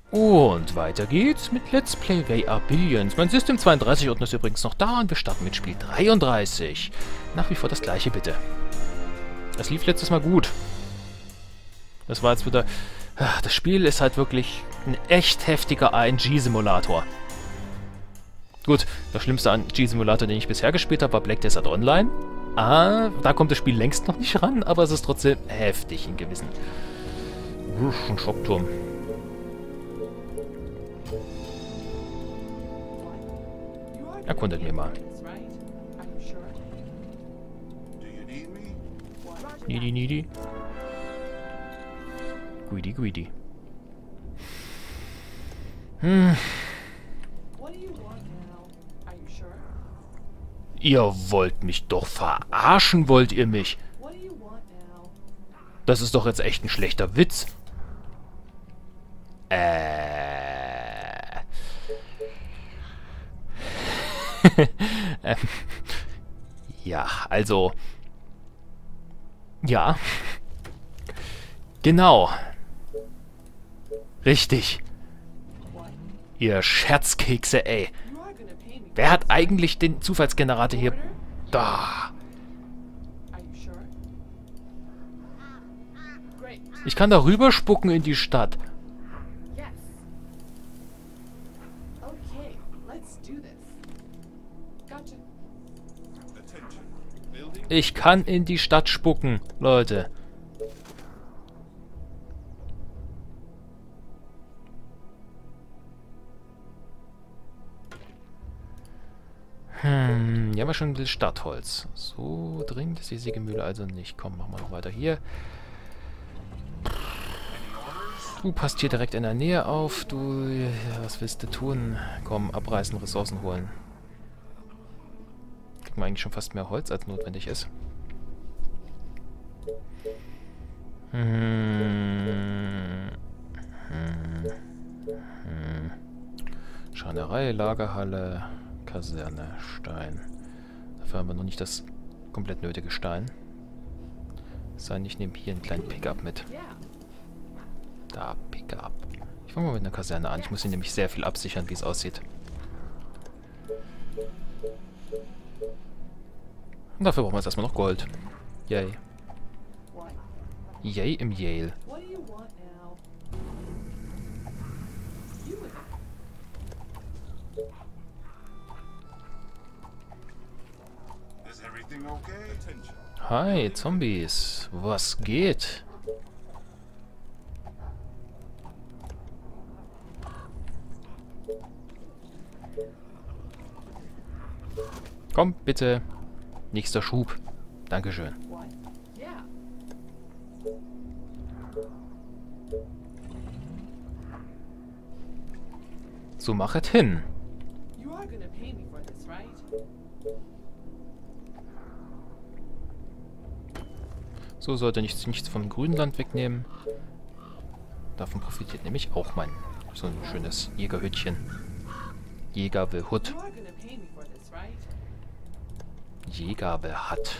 Und weiter geht's mit Let's Play They Are Billions. Mein System 32-Ordner ist übrigens noch da und wir starten mit Spiel 33. Nach wie vor das gleiche, bitte. Das lief letztes Mal gut. Das war jetzt wieder... Das Spiel ist halt wirklich ein echt heftiger RNG-Simulator. Gut, der schlimmste RNG-Simulator, den ich bisher gespielt habe, war Black Desert Online. Da kommt das Spiel längst noch nicht ran, aber es ist trotzdem heftig in gewissen... Ein Schockturm. Erkundet mir mal. Needy, needy. Greedy, greedy. Ihr wollt mich doch verarschen, wollt ihr mich? Das ist doch jetzt echt ein schlechter Witz. Ja, also... Ja. Genau. Richtig. Ihr Scherzkekse, ey. Wer hat eigentlich den Zufallsgenerator hier... Da. Ich kann da rüberspucken in die Stadt. Ich kann in die Stadt spucken, Leute. Hier haben wir schon ein bisschen Stadtholz. So dringend ist die Sägemühle also nicht. Komm, machen wir noch weiter hier. Du passt hier direkt in der Nähe auf. Du, ja, was willst du tun? Komm, abreißen, Ressourcen holen. Kriegen wir eigentlich schon fast mehr Holz, als notwendig ist. Schreinerei, Lagerhalle, Kaserne, Stein. Dafür haben wir noch nicht das komplett nötige Stein. Es sei denn, ich nehme hier einen kleinen Pickup mit. Da, Pickup. Ich fange mal mit einer Kaserne an. Ich muss hier nämlich sehr viel absichern, wie es aussieht. Und dafür brauchen wir jetzt erstmal noch Gold. Yay. Yay im Yale. Hi, Zombies. Was geht? Komm, bitte. Nächster Schub. Dankeschön. So machet hin. So sollte nichts vom grünen Land wegnehmen. Davon profitiert nämlich auch mein so ein schönes Jägerhütchen. Jäger will Hut. Jäger will Hut.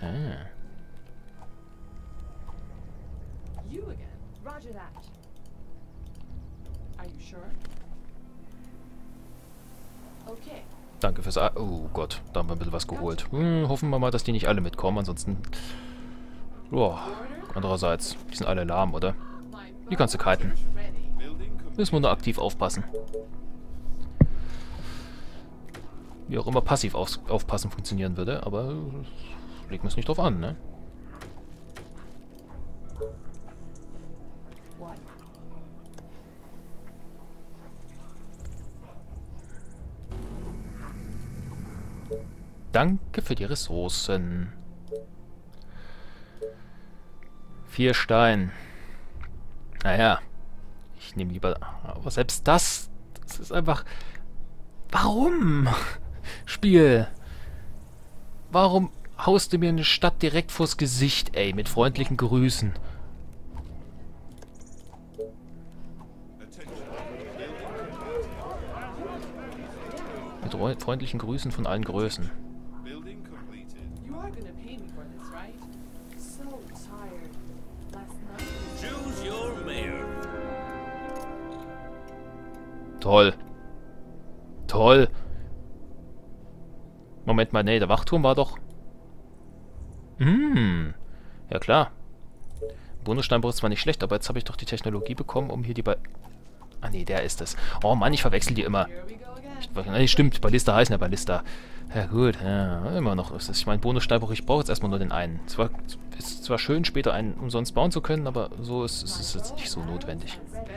Danke fürs... Oh Gott, da haben wir ein bisschen was geholt. Hoffen wir mal, dass die nicht alle mitkommen, ansonsten... Boah, andererseits, die sind alle lahm, oder? Die kannst du kiten. Müssen wir nur aktiv aufpassen. Wie auch immer passiv aufpassen funktionieren würde, aber legen wir es nicht drauf an, ne? Danke für die Ressourcen. 4 Stein. Naja. Ich nehme lieber... Aber selbst das ist einfach... Warum? Spiel. Warum haust du mir eine Stadt direkt vors Gesicht, ey? Mit freundlichen Grüßen. Mit freundlichen Grüßen von allen Größen. Toll. Toll. Moment mal, nee, der Wachturm war doch... Ja klar. Bonussteinbruch ist zwar nicht schlecht, aber jetzt habe ich doch die Technologie bekommen, um hier die Ah nee, der ist es. Oh Mann, ich verwechsel die immer. Nee, stimmt, Ballista heißen ja Ballista. Ja gut, ja, immer noch ist es. Ich meine, Bonussteinbruch, ich brauche jetzt erstmal nur den einen. Ist zwar schön, später einen umsonst bauen zu können, aber so ist es jetzt nicht so notwendig.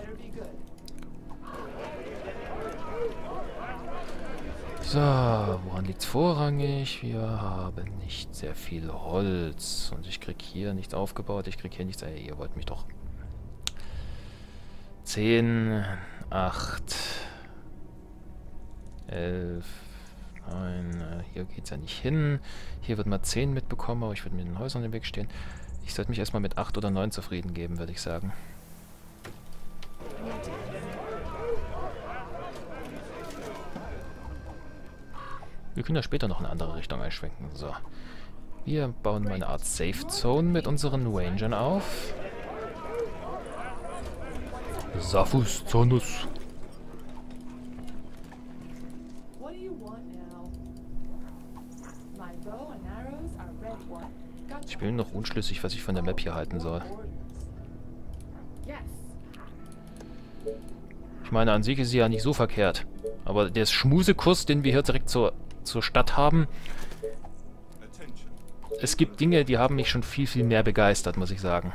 So, woran liegt es vorrangig? Wir haben nicht sehr viel Holz. Und ich krieg hier nichts aufgebaut. Ich krieg hier nichts... Ey, ihr wollt mich doch... 10, 8, 11, 9... Hier geht's ja nicht hin. Hier wird mal 10 mitbekommen, aber ich würde mir den Häusern im Weg stehen. Ich sollte mich erstmal mit 8 oder 9 zufrieden geben, würde ich sagen. Wir können ja später noch in eine andere Richtung einschwenken. So. Wir bauen mal eine Art Safe Zone mit unseren Rangern auf. Saphus Zonus. Ich bin noch unschlüssig, was ich von der Map hier halten soll. Ich meine, an sich ist sie ja nicht so verkehrt. Aber der Schmusekurs, den wir hier direkt zur Stadt haben, es gibt Dinge, die haben mich schon viel, viel mehr begeistert, muss ich sagen.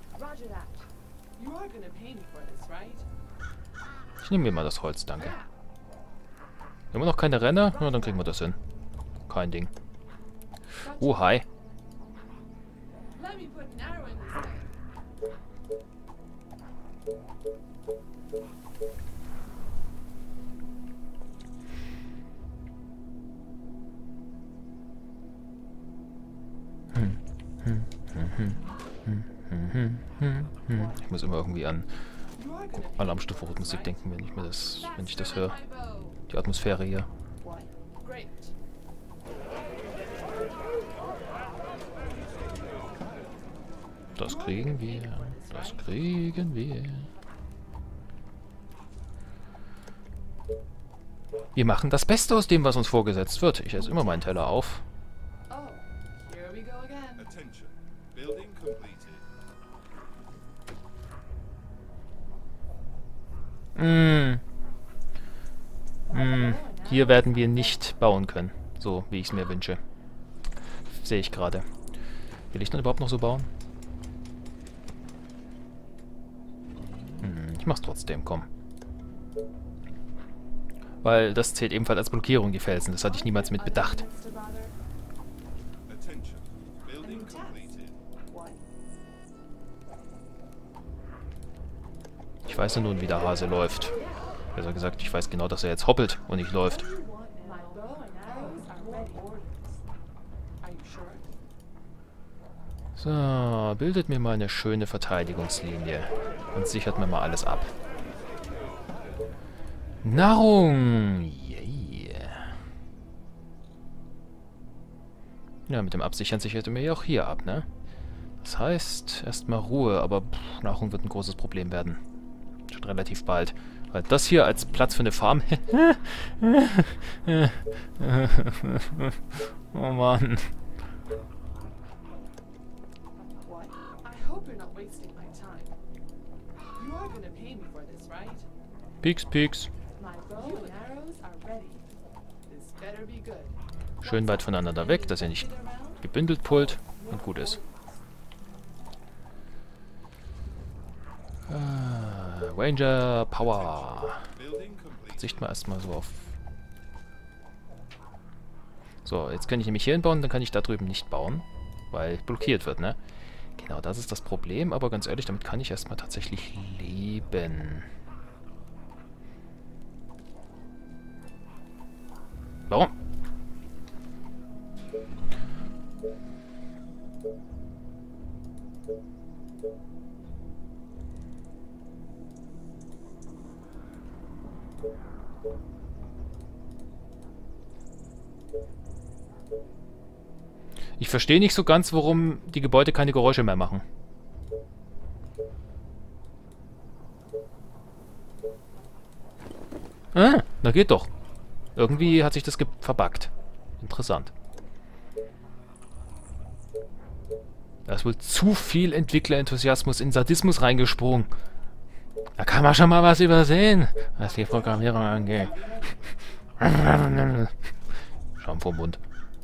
Ich nehme mir mal das Holz, danke. Immer noch keine Renner? Na, dann kriegen wir das hin. Kein Ding. Oh, hi. Ich muss immer irgendwie an Alarmstufe Rhythmusik denken, wenn ich das höre. Die Atmosphäre hier. Das kriegen wir. Das kriegen wir. Wir machen das Beste aus dem, was uns vorgesetzt wird. Ich esse immer meinen Teller auf. Hier werden wir nicht bauen können. So, wie ich es mir wünsche. Sehe ich gerade. Will ich dann überhaupt noch so bauen? Ich mach's trotzdem, komm. Weil das zählt ebenfalls als Blockierung, die Felsen. Das hatte ich niemals mit bedacht. Ich weiß ja nun, wie der Hase läuft. Besser gesagt, ich weiß genau, dass er jetzt hoppelt und nicht läuft. So, bildet mir mal eine schöne Verteidigungslinie. Und sichert mir mal alles ab. Nahrung! Yeah. Ja, mit dem Absichern sichert er mir ja auch hier ab, ne? Das heißt, erstmal Ruhe, aber Nahrung wird ein großes Problem werden. Schon relativ bald. Weil das hier als Platz für eine Farm... Oh Mann. Pieks, pieks. Schön weit voneinander weg, dass ihr nicht gebündelt pullt und gut ist. Ranger Power. Verzichten wir erstmal so auf... So, jetzt kann ich nämlich hier hinbauen, dann kann ich da drüben nicht bauen, weil blockiert wird, ne? Genau, das ist das Problem, aber ganz ehrlich, damit kann ich erstmal tatsächlich leben. Warum? Ich verstehe nicht so ganz, warum die Gebäude keine Geräusche mehr machen. Ah, na geht doch. Irgendwie hat sich das verbuggt. Interessant. Da ist wohl zu viel Entwicklerenthusiasmus in Sadismus reingesprungen. Da kann man schon mal was übersehen, was die Programmierung angeht. Schaum vom Mund.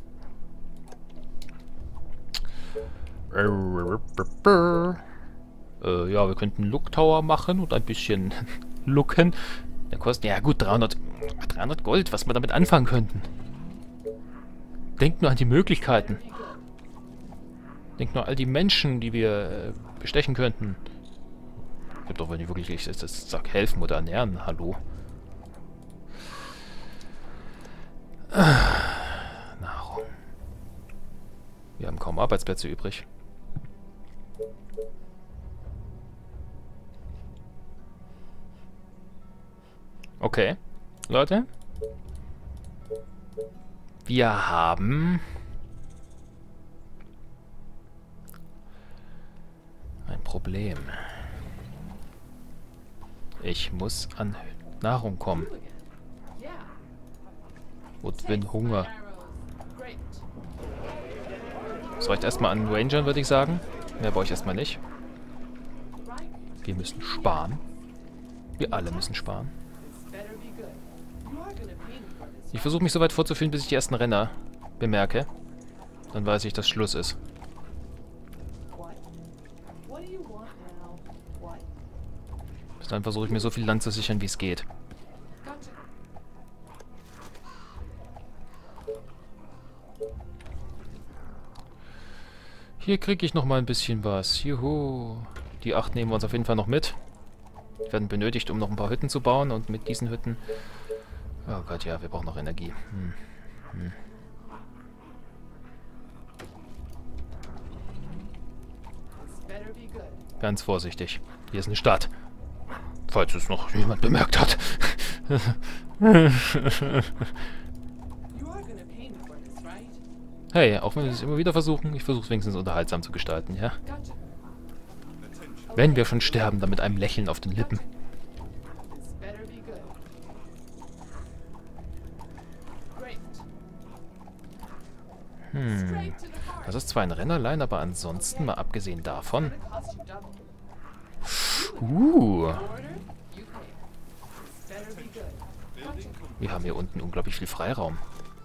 Ja, wir könnten Look Tower machen und ein bisschen looken. Der kostet, ja gut, 300 Gold, was wir damit anfangen könnten. Denkt nur an die Möglichkeiten. Denkt nur an all die Menschen, die wir bestechen könnten. Ich hab doch, wenn ich wirklich das sag, helfen oder ernähren, hallo. Nahrung. Wir haben kaum Arbeitsplätze übrig. Okay, Leute. Wir haben ein Problem. Ich muss an Nahrung kommen. Und bin Hunger. Das reicht erstmal an Rangern, würde ich sagen. Mehr brauche ich erstmal nicht. Wir müssen sparen. Wir alle müssen sparen. Ich versuche mich so weit vorzuführen, bis ich die ersten Renner bemerke. Dann weiß ich, dass Schluss ist. Bis dann versuche ich mir so viel Land zu sichern, wie es geht. Hier kriege ich noch mal ein bisschen was. Juhu. Die 8 nehmen wir uns auf jeden Fall noch mit. Die werden benötigt, um noch ein paar Hütten zu bauen. Und mit diesen Hütten... Oh Gott, ja, wir brauchen noch Energie. Ganz vorsichtig. Hier ist eine Stadt. Falls es noch jemand bemerkt hat. Hey, auch wenn wir es immer wieder versuchen, ich versuche es wenigstens unterhaltsam zu gestalten, ja? Wenn wir schon sterben, dann mit einem Lächeln auf den Lippen. Das ist zwar ein Rennerlein, aber ansonsten, mal abgesehen davon... Wir haben hier unten unglaublich viel Freiraum.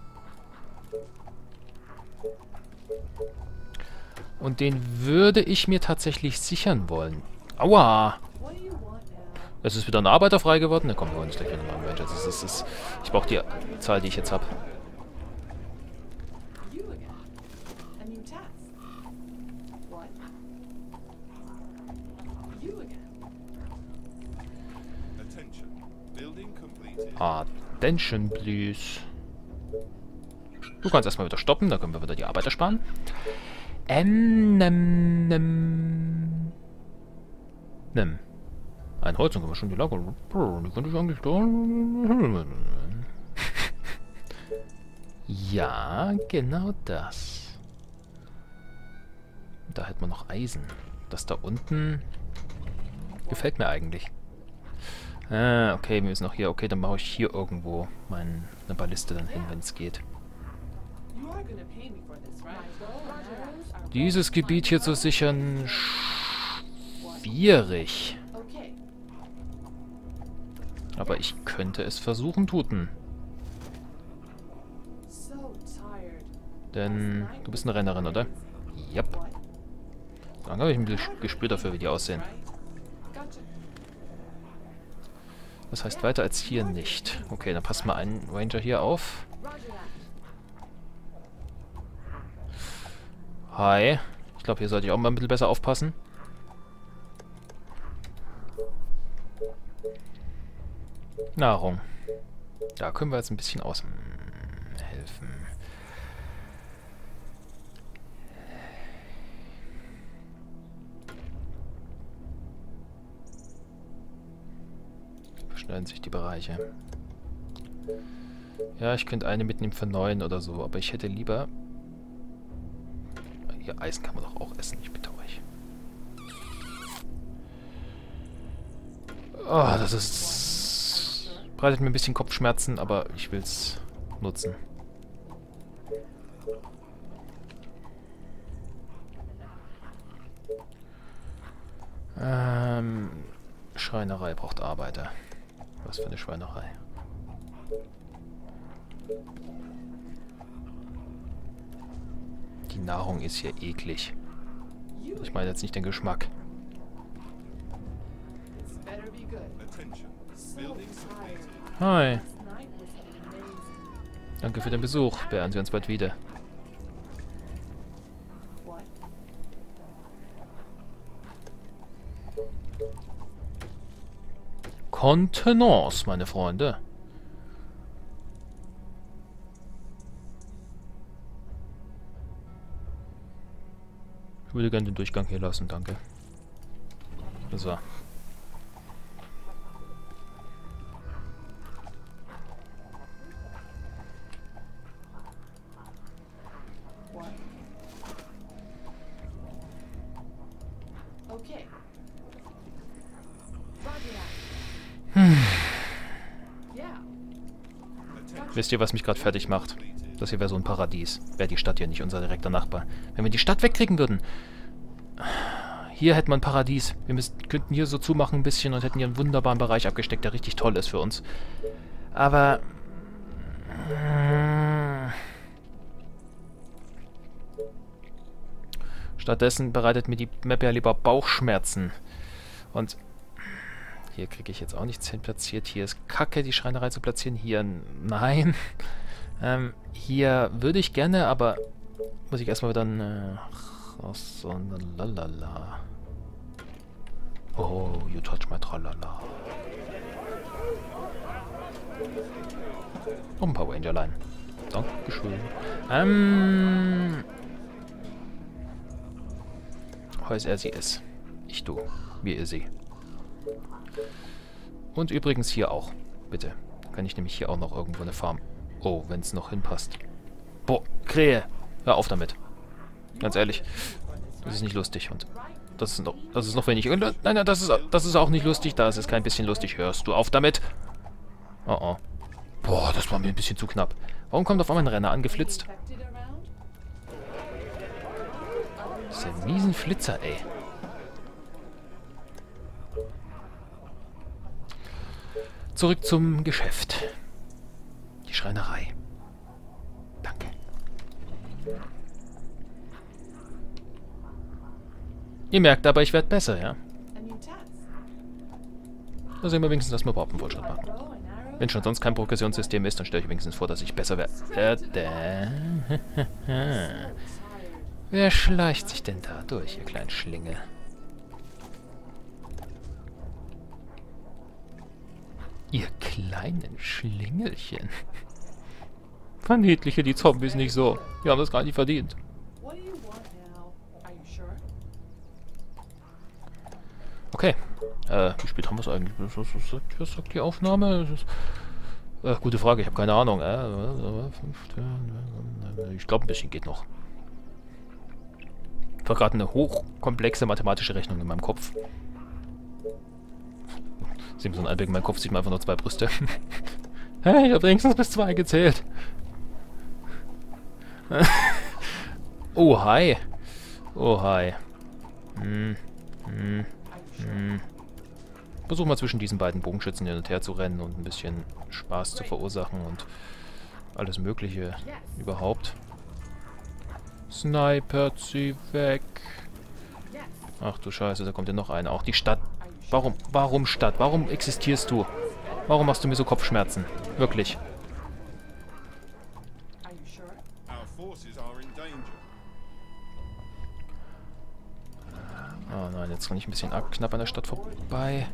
Und den würde ich mir tatsächlich sichern wollen. Aua! Es ist wieder ein Arbeiter frei geworden. Na komm, wir wollen nicht gleich wieder einen Ranger. Ich brauche die Zahl, die ich jetzt habe. Attention, please. Du kannst erstmal wieder stoppen, da können wir wieder die Arbeiter sparen. Ein Holz, dann können wir schon die Lager. Die könnte ich eigentlich da. Ja, genau das. Da hätten wir noch Eisen. Das da unten gefällt mir eigentlich. Ah, okay, wir müssen noch hier. Okay, dann mache ich hier irgendwo eine Balliste dann hin, wenn es geht. Dieses Gebiet hier zu sichern, schwierig. Aber ich könnte es versuchen, tuten. Denn du bist eine Rennerin, oder? Yep. Dann habe ich ein Gespür dafür, wie die aussehen. Das heißt, weiter als hier nicht. Okay, dann passt mal ein Ranger hier auf. Hi. Ich glaube, hier sollte ich auch mal ein bisschen besser aufpassen. Nahrung. Da können wir jetzt ein bisschen helfen. Verschneiden sich die Bereiche. Ja, ich könnte eine mitnehmen für 9 oder so, aber ich hätte lieber... Hier, Eisen kann man doch auch essen, ich bitte euch. Oh, das ist... Bereitet mir ein bisschen Kopfschmerzen, aber ich will es nutzen. Schreinerei braucht Arbeiter. Was für eine Schweinerei. Die Nahrung ist hier eklig. Ich meine jetzt nicht den Geschmack. Hi. Danke für den Besuch. Beehren Sie uns bald wieder. Kontenance, meine Freunde. Ich würde gerne den Durchgang hier lassen, danke. So. Wisst ihr, was mich gerade fertig macht? Das hier wäre so ein Paradies. Wäre die Stadt hier nicht unser direkter Nachbar. Wenn wir die Stadt wegkriegen würden. Hier hätte man ein Paradies. Wir könnten hier so zumachen ein bisschen und hätten hier einen wunderbaren Bereich abgesteckt, der richtig toll ist für uns. Aber... stattdessen bereitet mir die Map ja lieber Bauchschmerzen. Und... hier kriege ich jetzt auch nichts hin platziert. Hier ist Kacke, die Schreinerei zu platzieren. Hier, nein. Hier würde ich gerne, aber muss ich erstmal wieder so, lalala. Oh, you touch my tralala. Oh, ein Power Rangerlein. Dankeschön. Heiß er sie ist. Ich du. Wie ihr sie. Und übrigens hier auch. Bitte. Kann ich nämlich hier auch noch irgendwo eine Farm. Oh, wenn es noch hinpasst. Boah, Krähe. Hör auf damit. Ganz ehrlich. Das ist nicht lustig. Und das ist noch wenig. Nein, das ist auch nicht lustig. Da ist es kein bisschen lustig. Hörst du auf damit? Oh oh. Boah, das war mir ein bisschen zu knapp. Warum kommt auf einmal ein Renner angeflitzt? Diese miesen Flitzer, ey. Zurück zum Geschäft. Die Schreinerei. Danke. Ihr merkt aber, ich werde besser, ja? Da sehen wir wenigstens, dass wir überhaupt einen Fortschritt machen. Wenn schon sonst kein Progressionssystem ist, dann stelle ich wenigstens vor, dass ich besser werde. Wer schleicht sich denn da durch, ihr kleinen Schlingel? Ihr kleinen Schlingelchen. Verniedliche die Zombies nicht so. Die haben das gar nicht verdient. Okay. Wie spät haben wir es eigentlich? Was sagt die Aufnahme? Gute Frage, ich habe keine Ahnung. Ich glaube, ein bisschen geht noch. Ich war gerade eine hochkomplexe mathematische Rechnung in meinem Kopf. Simpson Einblick in meinem Kopf sieht man einfach nur 2 Brüste. Hey, ich habe wenigstens bis 2 gezählt. Oh, hi. Oh, hi. Versuch mal zwischen diesen beiden Bogenschützen hin und her zu rennen und ein bisschen Spaß zu verursachen und alles Mögliche überhaupt. Snipert sie weg. Ach du Scheiße, da kommt ja noch einer. Auch die Stadt. Warum Stadt? Warum existierst du? Warum machst du mir so Kopfschmerzen? Wirklich. Oh nein, jetzt kann ich ein bisschen knapp an der Stadt vorbei.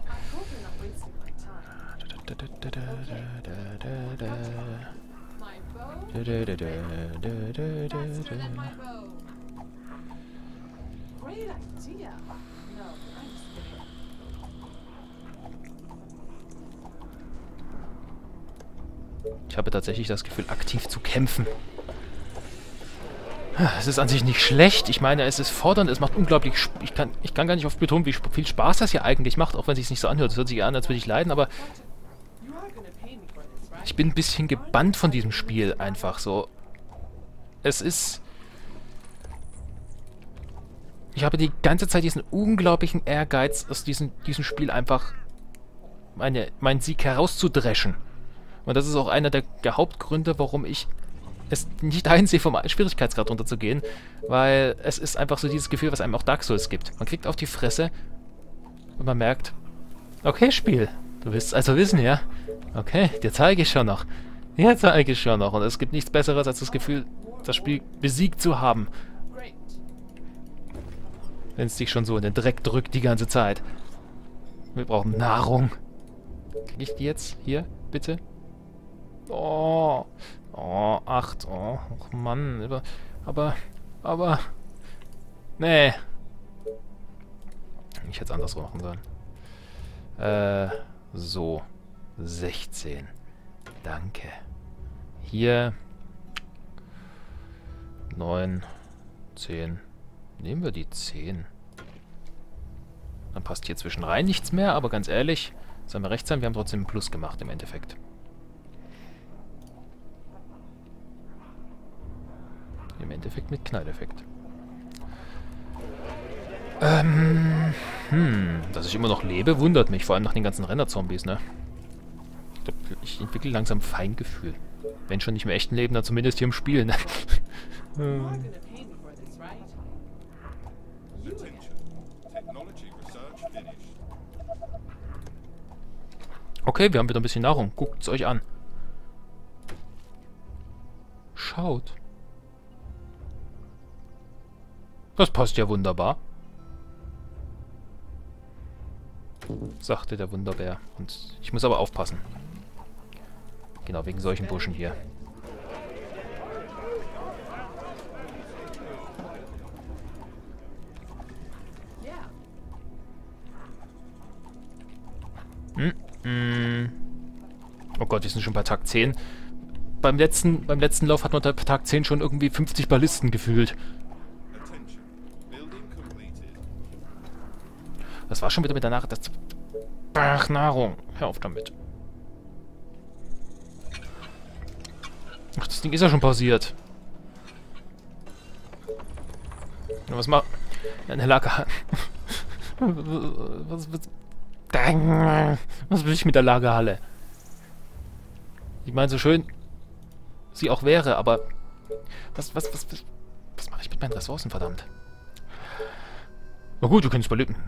Ich habe tatsächlich das Gefühl, aktiv zu kämpfen. Es ist an sich nicht schlecht. Ich meine, es ist fordernd, es macht unglaublich... Ich kann gar nicht oft betonen, wie viel Spaß das hier eigentlich macht, auch wenn es sich nicht so anhört. Es hört sich an, als würde ich leiden, aber... Ich bin ein bisschen gebannt von diesem Spiel einfach so. Es ist... Ich habe die ganze Zeit diesen unglaublichen Ehrgeiz, aus diesem Spiel einfach meinen Sieg herauszudreschen. Und das ist auch einer der Hauptgründe, warum ich es nicht einsehe, vom Schwierigkeitsgrad runterzugehen, weil es ist einfach so dieses Gefühl, was einem auch Dark Souls gibt. Man kriegt auf die Fresse und man merkt, okay, Spiel, du willst also wissen, ja? Okay, dir zeige ich schon noch. Dir zeige ich schon noch. Und es gibt nichts Besseres, als das Gefühl, das Spiel besiegt zu haben. Wenn es dich schon so in den Dreck drückt die ganze Zeit. Wir brauchen Nahrung. Krieg ich die jetzt? Hier, bitte? Oh. Oh, 8. Oh, och Mann. Aber... Nee. Ich hätte es andersrum machen sollen. So. 16. Danke. Hier. 9. 10. Nehmen wir die 10. Dann passt hier zwischen rein nichts mehr, aber ganz ehrlich, sollen wir recht sein, wir haben trotzdem einen Plus gemacht im Endeffekt. Im Endeffekt mit Knalleffekt. Dass ich immer noch lebe, wundert mich, vor allem nach den ganzen Renner-Zombies, ne? Ich entwickle langsam Feingefühl. Wenn schon nicht im echten Leben, dann zumindest hier im Spiel, ne? Okay, wir haben wieder ein bisschen Nahrung. Guckt es euch an. Schaut. Das passt ja wunderbar. Sagte der Wunderbär. Und ich muss aber aufpassen. Genau, wegen solchen Buschen hier. Oh Gott, wir sind schon bei Tag 10. Beim letzten Lauf hat man bei Tag 10 schon irgendwie 50 Ballisten gefühlt. Das war schon wieder mit der Nachricht. Ach, Nahrung. Hör auf damit. Ach, das Ding ist ja schon pausiert. Was macht... Eine Lagerhalle. Was will ich mit der Lagerhalle? Ich meine, so schön sie auch wäre, aber... Was mache ich mit meinen Ressourcen, verdammt? Na gut, wir können es überleben.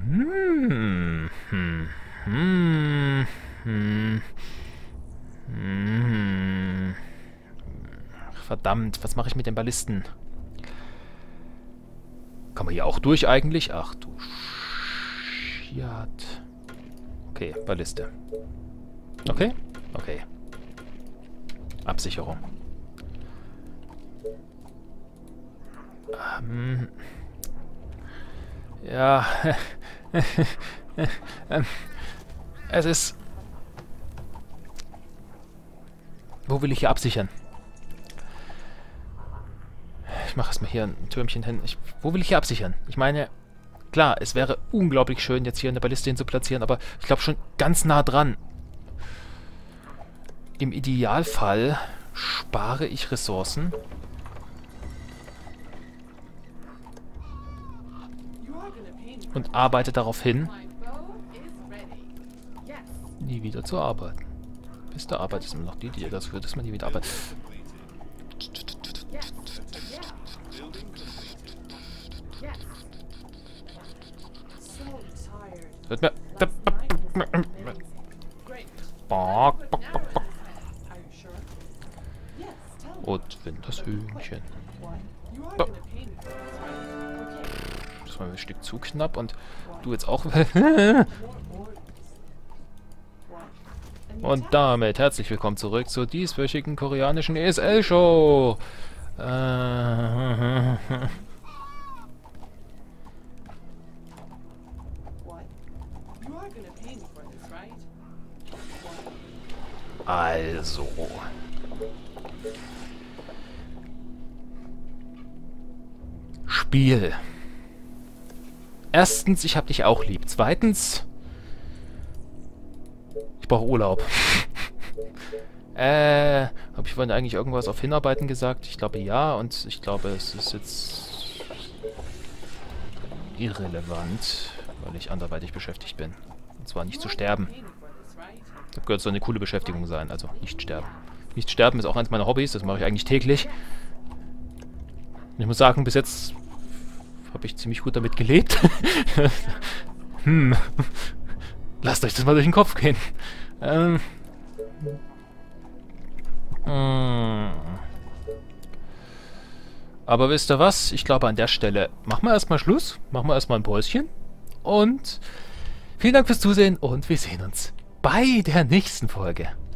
Verdammt, was mache ich mit den Ballisten? Kann man hier auch durch eigentlich? Ach du Schiat. Okay, Balliste. Okay? Okay. Absicherung. Ja. Es ist... Wo will ich hier absichern? Ich mache erstmal hier ein Türmchen hin. Wo will ich hier absichern? Ich meine, klar, es wäre unglaublich schön, jetzt hier eine Balliste hin zu platzieren, aber ich glaube schon ganz nah dran. Im Idealfall spare ich Ressourcen. Und arbeite darauf hin, nie wieder zu arbeiten. Beste Arbeit ist immer noch die das führt, dass man nie wieder arbeitet. Hört mir... Und wenn das Hühnchen... Das war mir ein Stück zu knapp und du jetzt auch... Und damit herzlich willkommen zurück zur dieswöchigen koreanischen ESL-Show. Also. Spiel. Erstens, ich hab dich auch lieb. Zweitens, ich brauche Urlaub. Habe ich vorhin eigentlich irgendwas auf Hinarbeiten gesagt? Ich glaube ja, und ich glaube, es ist jetzt irrelevant, weil ich anderweitig beschäftigt bin. Und zwar nicht zu sterben. Das gehört so eine coole Beschäftigung sein, also nicht sterben. Nicht sterben ist auch eins meiner Hobbys, das mache ich eigentlich täglich. Und ich muss sagen, bis jetzt habe ich ziemlich gut damit gelebt. Lasst euch das mal durch den Kopf gehen. Aber wisst ihr was? Ich glaube, an der Stelle machen wir erstmal Schluss. Machen wir erstmal ein Päuschen. Und vielen Dank fürs Zusehen und wir sehen uns bei der nächsten Folge.